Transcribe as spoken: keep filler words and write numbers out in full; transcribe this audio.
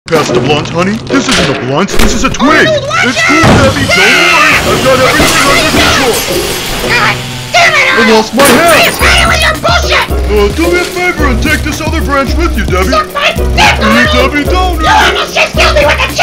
Pass the blunt, honey. This isn't a blunt. This is a twig. Arnold, It's cool, Debbie. Don't worry. I've got everything under control. God damn it, I Arnold! lost my hand. Please hurry with your bullshit! Uh, do me a favor and take this other branch with you, Debbie. Suck my dick, Uh, Arnold! Debbie, don't. You almost just killed me with the